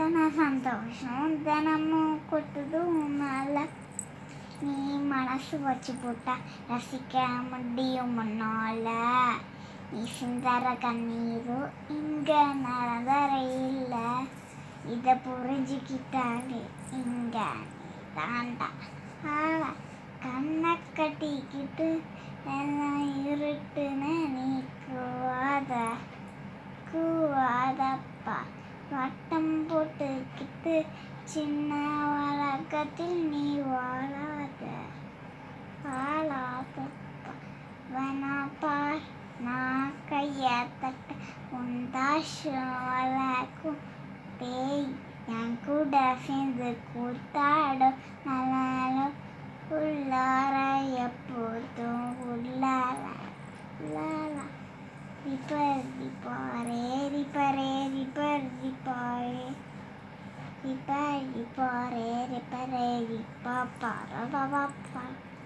నా సంతోషం ధనము కొట్టుదు మాల நீ மனசு வச்சு போட்டா ரசிக்க முடியும் முன்னால நீ சிந்தர கண்ணீரோ இங்க நடந்தர இல்லை இதை புரிஞ்சுக்கிட்டாலே இங்க தாண்டா கண்ணை கட்டிக்கிட்டு எல்லாம் இருட்டுன்னு நீ கூவாதப்பா வட்டம் போட்டுக்கிட்டு சின்ன வழக்கத்தில் நீ வாழாதப்பா வேணாப்பா நான் கைய தட்ட உண்டாஷம் வளர்க்கும் பேய் என் கூட சேர்ந்து கூத்தாடும் நல்லாலும் உள்ளார எப்போதும் உள்ளார ரிப்பரே ரிப்பரே ரிப்பா